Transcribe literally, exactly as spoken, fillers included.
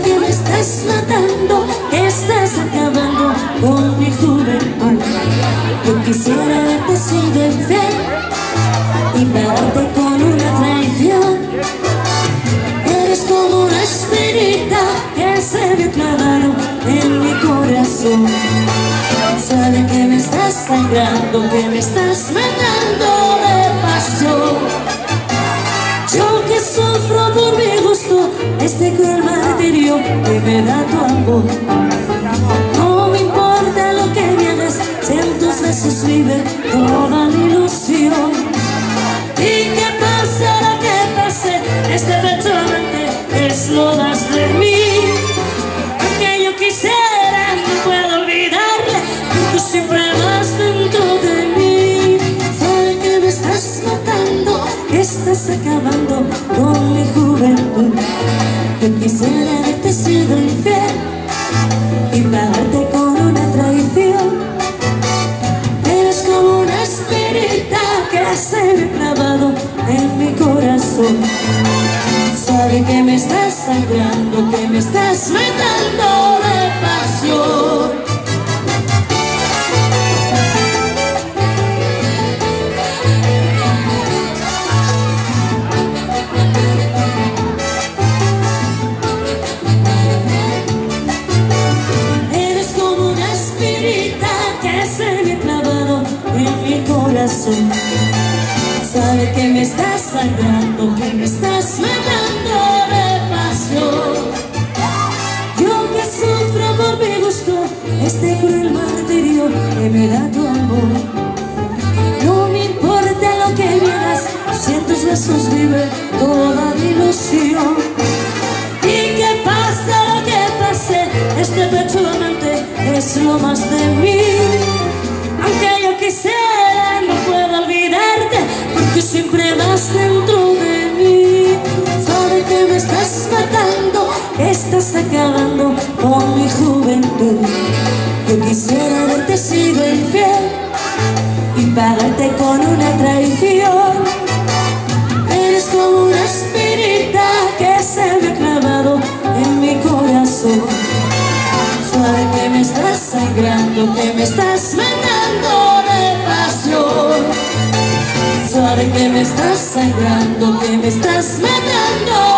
que me estás matando, que estás acabando con mi juventud. Yo quisiera haberte sido infiel y pagarte con una traición. Eres como una espinita que se me ha clavado en mi corazón. Sabe que me estás sangrando, que me estás matando de pasión. Yo que sufro por mi gusto este cruel martirio que me da tu amor. No me importa lo que me hagas, si en tus besos vive toda mi ilusión. Y que pase lo que pase, este pecho amante es lo más de mí. Aunque yo quisiera, no puedo olvidarle, tú siempre vas dentro de mí. Sabe que me estás matando, que estás acabando con mi juventud. Yo quisiera haberte sido infiel y pagarte con una traición. Eres como una espinita que se me ha clavado en mi corazón. Sabe que me estás sangrando, que me estás matando de pasión. Eres como una espinita que se me ha clavado en mi corazón. Sabe que me estás sangrando, que me estás matando de pasión. Yo que sufro por mi gusto este cruel martirio que me da tu amor. No me importa lo que vieras, si en tus besos vive toda mi ilusión. Y que pase lo que pase, este pecho amante es lo más de mí. Aunque yo quisiera, no puedo olvidarte, porque siempre vas dentro de mí. Sabe que me estás matando, que estás acabando con mi juventud. Yo quisiera haberte sido infiel y pagarte con una traición. Eres como una espinita que se me ha clavado en mi corazón. Sabe que me estás sangrando, que me estás matando de pasión. Sabe que me estás sangrando, que me estás matando